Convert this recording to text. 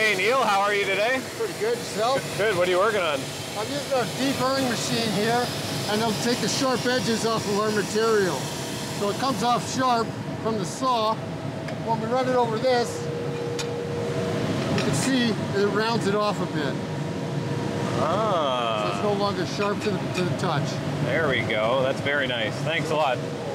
Hey Neil, how are you today? Pretty good. Yourself? Good. What are you working on? I'm using our deburring machine here, and it'll take the sharp edges off of our material. So it comes off sharp from the saw. When we run it over this, you can see that it rounds it off a bit. Ah. So it's no longer sharp to the touch. There we go. That's very nice. Thanks a lot.